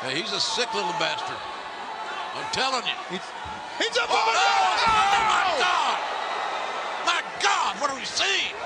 Hey, he's a sick little bastard. I'm telling you. He's up on the oh, my God! My God, what are we seeing?